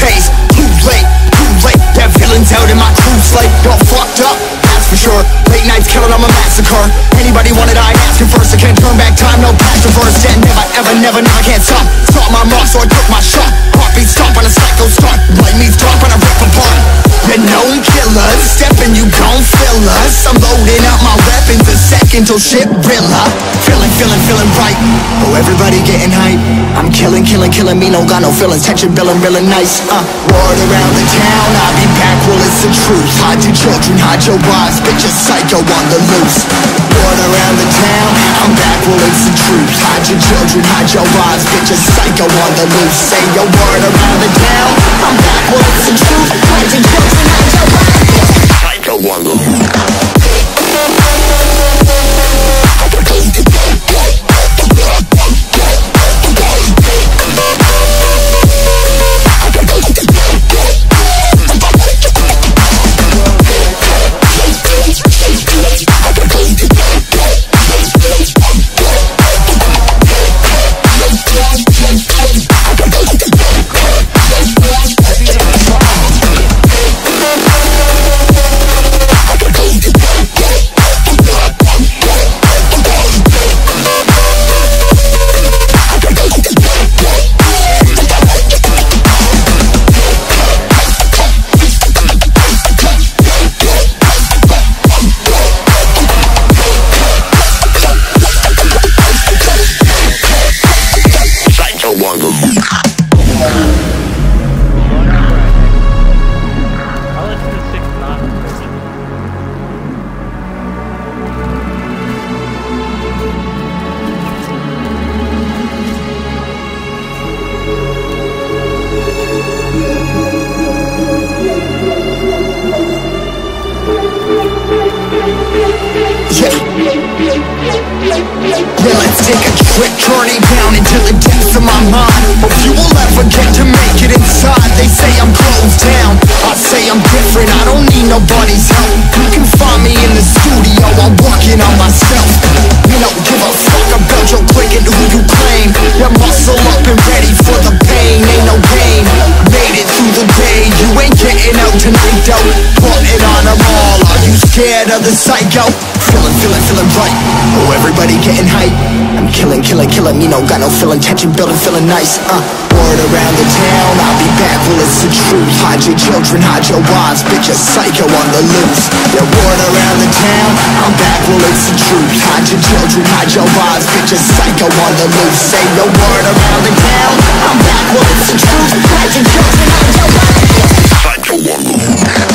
pace. Too late, that villain's out in my crew slate. Y'all fucked up, that's for sure. Late nights killing, I'm a massacre. Anybody wanted, I'd ask him first. I can't turn back time, no past reverse. Yeah, never, can't stop. Saw my mark, so I took my shot. Heartbeat stomp on a psycho start. Light me drop on a rip apart. You're known killers, stepping, you gon' feel us. I'm loading up my weapons a second till shit real up. Feeling right. Oh, everybody getting hype. I'm killing, me no got no feelings. Touching, billin', nice. Word around the town, I'll be back, well it's the truth. Hide your children, hide your wives, bitches psycho on the loose. Word around the town, I'm back, well it's the truth. Hide your children, hide your wives, bitches psycho on the loose. Say your word around the town, I'm back, well it's the truth. Hide your children, hide your wives, psycho on the loose. Yeah, let's take a trip, journey down into the depths of my mind. Hope you will ever get to make it inside. They say I'm closed down, I say I'm different. I don't need nobody's help. You can find me in the studio, I'm working on myself. You don't give a fuck about your clique and who you claim. You're muscle up and ready for the pain. Ain't no game, made it through the day. You ain't getting out tonight though. Put it on them all, are you scared of the psycho? Feeling right. Oh, everybody getting hype. I'm killing, me no got no feeling. Touching, building, feeling nice. Word around the town, I'll be back, well it's the truth. Hide your children, hide your wives, bitches psycho on the loose. Yeah, word around the town, I'm back, well it's the truth. Hide your children, hide your wives, bitches psycho on the loose. Say your word around the town, I'm back, well it's the truth. Hide your children, hide your wives, bitches psycho on the loose.